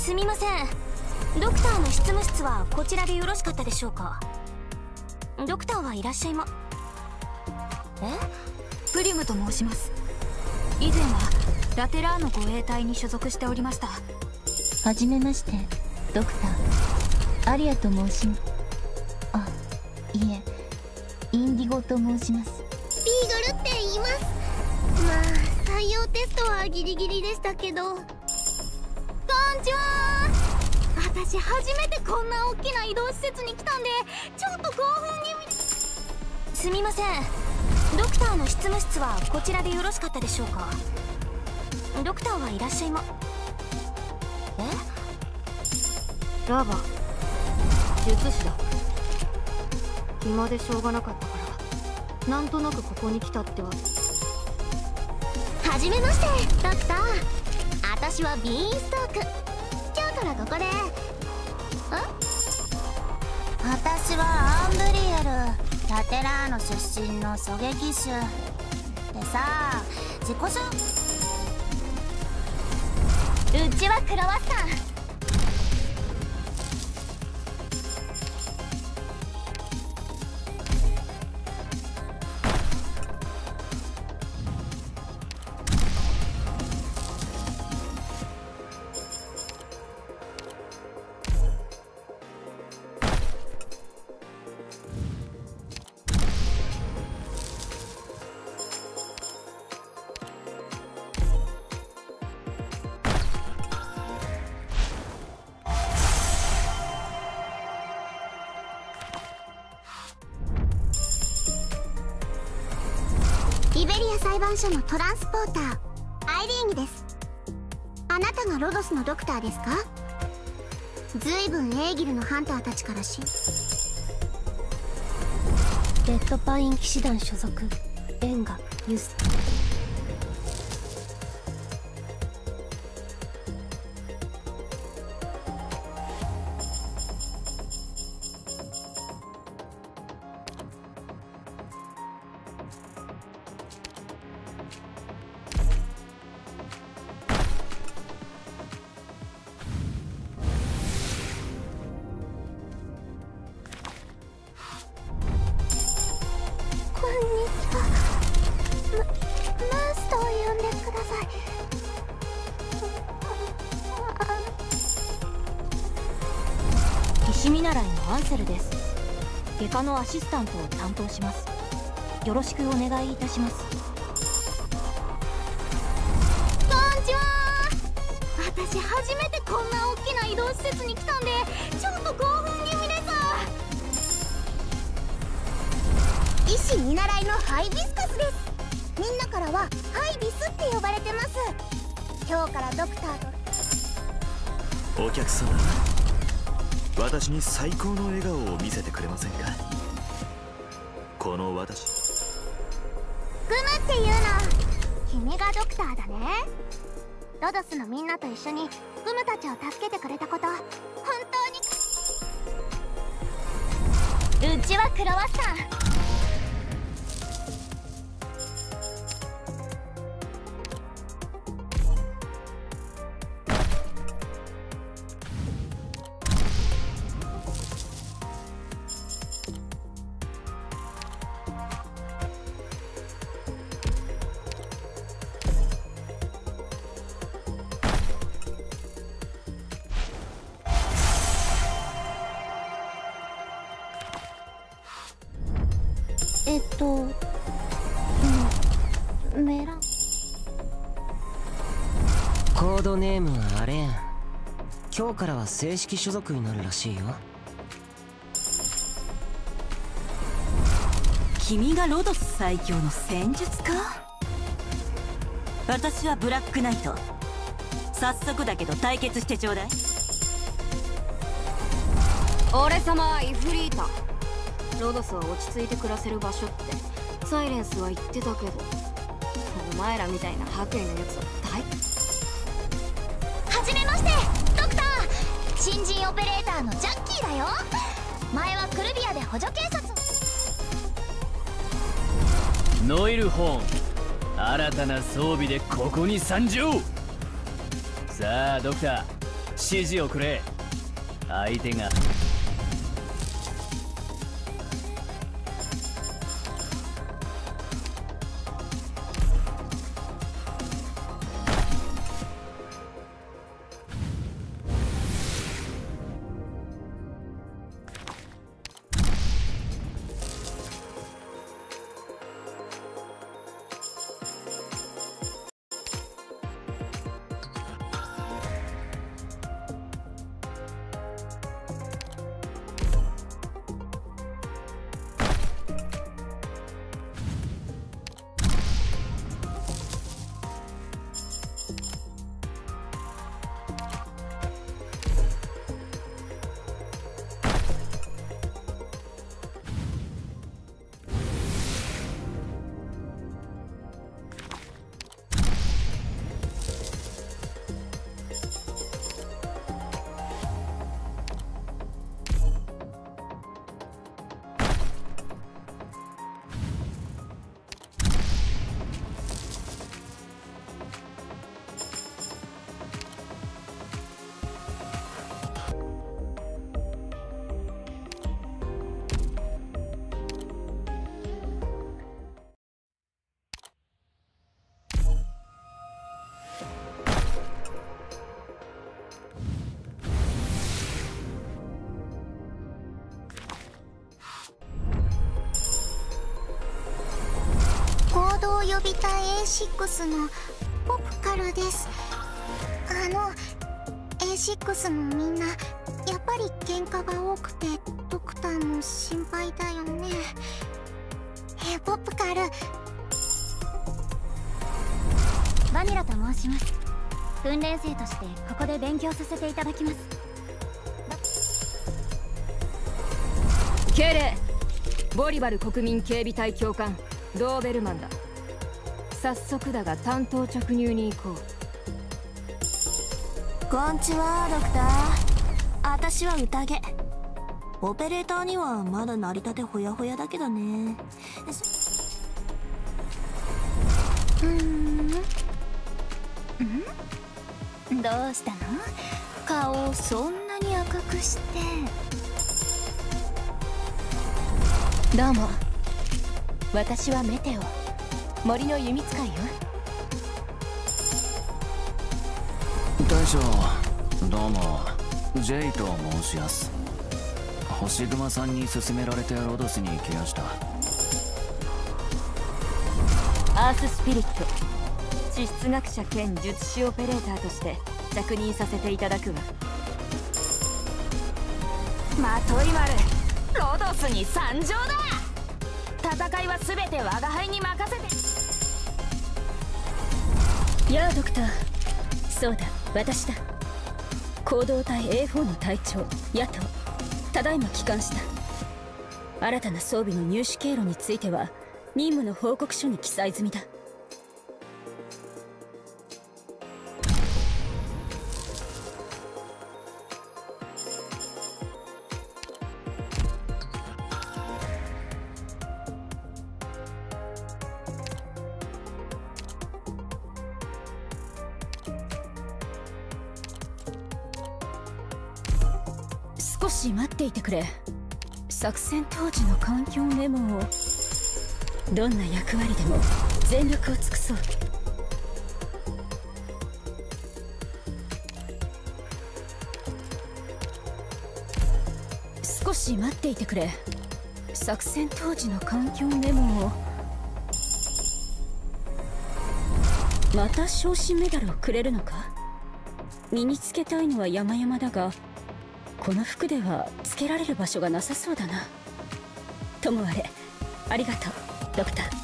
すみません。ドクターの執務室はこちらでよろしかったでしょうか。ドクターはいらっしゃいま。 プリムと申します。以前はラテラーノ護衛隊に所属しておりました。 はじめまして、ドクターアリアと申します。あ、いえ、インディゴと申します。 ビーグルって言います。まあ採用テストはギリギリでしたけど。こんにちは。私初めてこんな大きな移動施設に来たんでちょっと興奮気味。 すみません。ドクターの執務室はこちらでよろしかったでしょうか。ドクターはいらっしゃいま。 ラバ術師だ。暇でしょうがなかったからなんとなくここに来たってわけ。 はじめましてドクター。私はビーンストーク。今日からここで。 私はアンブリエル、ラテラーノ出身の狙撃手でさ、自己紹うちはクロワッサン。イベリア裁判所のトランスポーターアイリーニです。あなたがロドスのドクターですか？ずいぶんエーギルのハンターたちからレッドパイン騎士団所属エンガ・ユス。 マスと呼んでください。 騎士見習いのアンセルです。外科のアシスタントを担当します。よろしくお願いいたします。 こんにちは。私初めてこんな大きな移動施設に来たんでちょっと興奮気味です。医師見習いのハイビスカスです。みんなからはハイビスって呼ばれてます。今日からドクターと。 お客様、私に最高の笑顔を見せてくれませんか？この私。 グムっていうの。君がドクターだね。ロドスのみんなと一緒にグムたちを助けてくれたこと本当に。うちはクロワッサン。 メラン。 コードネームはアレーン。今日からは正式所属になるらしいよ。 君がロドス最強の戦術家？私はブラックナイト。早速だけど対決してちょうだい。 俺様はイフリータ。ロドスは落ち着いて暮らせる場所ってサイレンスは言ってたけど、お前らみたいな白衣のやつははじめまして、ドクター。新人オペレーターのジャッキーだよ。前はクルビアで補助警察。 ノイルホーン、新たな装備でここに参上。さあドクター、 指示をくれ。相手が合同予備隊 A6 のポプカルです。A6 のみんなやっぱり喧嘩が多くてドクターも心配だよね。ポプカル、 バニラと申します。訓練生としてここで勉強させていただきます。 敬礼。ボリバル国民警備隊教官ドーベルマンだ。早速だが担当直入に行こう。 こんちはドクター。私は宴。オペレーターにはまだ成り立てほやほやだけどね。 どうしたの？顔をそんなに赤くして。どうも、私はメテオ、森の弓使いよ。 大将、どうも、ジェイと申します。星熊さんに勧められてロドスに来やした。 アーススピリット、地質学者兼術師オペレーターとして着任させていただくわ。 まとい丸、ロドスに参上だ。戦いは全て我が輩に任せて。 やあドクター、そうだ、私だ。行動隊 A4 の隊長ヤト、ただいま帰還した。新たな装備の入手経路については任務の報告書に記載済みだ。少し待っていてくれ。作戦当時の環境メモを。どんな役割でも全力を尽くそう。少し待っていてくれ。作戦当時の環境メモを。また昇進メダルをくれるのか？身につけたいのは山々だが、この服ではつけられる場所がなさそうだな。ともあれ、ありがとうドクター。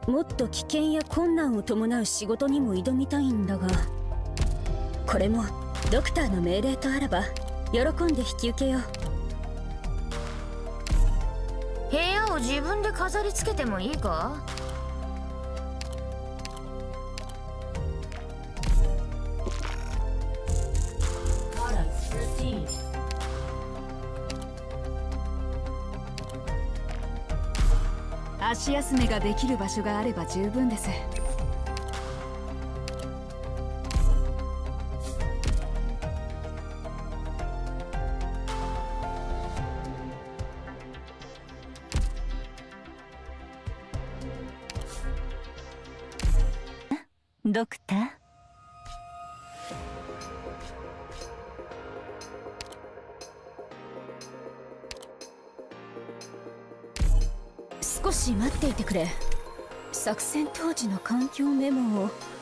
もっと危険や困難を伴う仕事にも挑みたいんだが、これもドクターの命令とあらば喜んで引き受けよう。 部屋を自分で飾り付けてもいいか？ 足休めができる場所があれば十分です。 ドクター、 少し待っていてくれ。作戦当時の環境メモを